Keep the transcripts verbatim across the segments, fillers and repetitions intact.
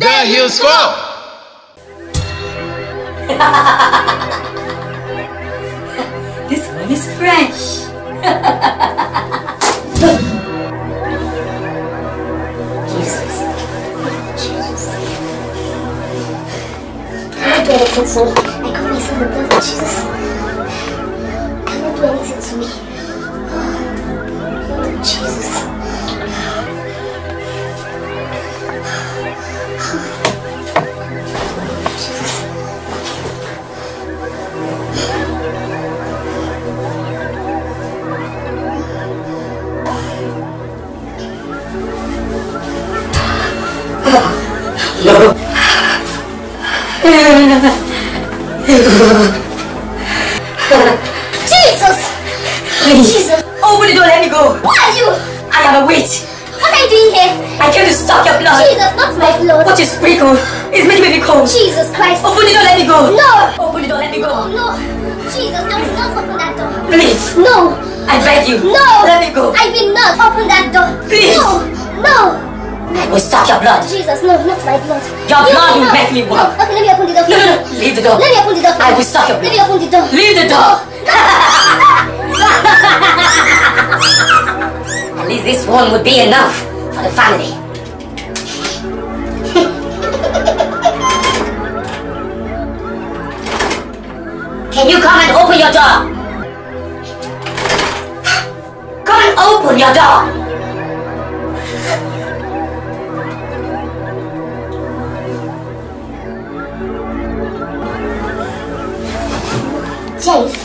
The Heels Four! This one is fresh. Jesus. Jesus. Cannot do anything to me. I cover myself in the blood of Jesus. Cannot do anything to me. Blood of Jesus. No. Jesus! Please. Jesus! Open the door, let me go. Who are you? I am a witch. What are you doing here? I came to suck your blood. Jesus, not my blood. What you sprinkled is making me cold. Jesus Christ. Open the door, let me go. No! Open the door, let me No, go. no. Jesus, I will not open that door. Please. No! I beg you. No! Let me go. I will not open that door. Please. No! No! I will suck your blood. Jesus, no, not my blood. Your No, blood will no. make me walk. Okay, let me open the door. No, no, no. Leave the door. Let me open the door. I will suck your blood. Let me open the door. Leave the door. At least this one would be enough for the family. Can you come and open your door? Come and open your door. Jeff.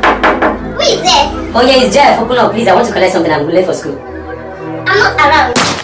Who is there? Oh yeah, it's Jeff. Open up, please. I want to collect something. I'm late for school. I'm not around.